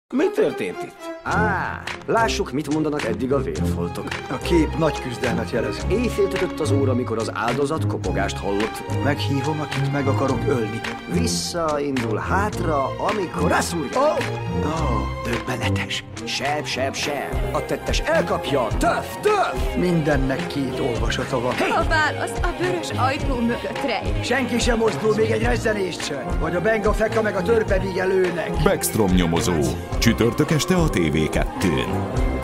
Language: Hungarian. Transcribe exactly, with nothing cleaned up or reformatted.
Mi történt itt? Á, lássuk, mit mondanak eddig a vérfoltok. A kép nagy küzdelmet jelez. Éjfél ütött az óra, mikor az áldozat kopogást hallott. Meghívom, akit meg akarok ölni. Visszaindul hátra, amikor raszúrja. Ó, oh! oh, döbbenetes. Seb, seb, seb. A tettes elkapja. Töff, töff! Mindennek két olvasata van. A válasz a vörös ajtó mögött rejt. Senki sem mozdul, még egy rezzenést sem. Vagy a benga feka meg a törpe, míg előnek. Backstrom nyomozó. Csütörtök este a té vé kettőn.